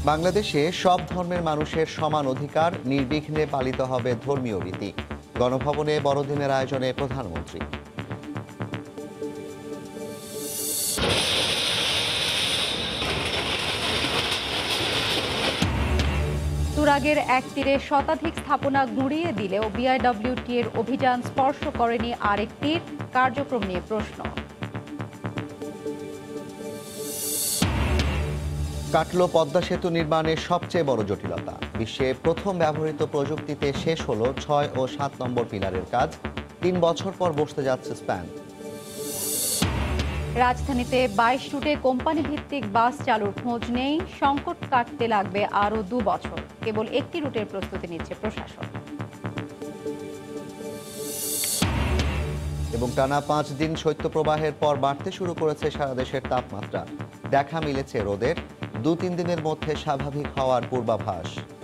বাংলাদেশে সব ধর্মের মানুষের সমান অধিকার, নির্বিঘ্নে পালিত হবে ধর্মীয় রীতি। গণভবনে বড়দিনের আয়োজনে প্রধানমন্ত্রী। তুরাগের এক তীরে শতাধিক স্থাপনা গুঁড়িয়ে দিলেও বিআইডব্লিউটি এর অভিযান স্পর্শ করেনি আরেক তীর, কার্যক্রম নিয়ে প্রশ্ন। কাটল পদ্মা সেতু নির্মাণের সবচেয়ে বড় জটিলতা। বিশ্বে প্রথম ব্যবহৃত প্রযুক্তিতে শেষ হলো ৬ ও ৭ নম্বর পিলারের কাজ। ৩ বছর পর বসতে যাচ্ছে স্প্যান। রাজধানীতে ২২ রুটে কোম্পানি ভিত্তিক বাস চালুর খোঁজ নেই, সংকট কাটতে লাগবে আরও ২ বছর। কেবল একটি রুটের প্রস্তুতি নিচ্ছে প্রশাসন। এবং টানা ৫ দিন শৈত্যপ্রবাহের পর বাড়তে শুরু করেছে সারা দেশের তাপমাত্রা। দেখা মিলেছে রোদের। ২-৩ দিনের মধ্যে স্বাভাবিক হওয়ার পূর্বাভাস।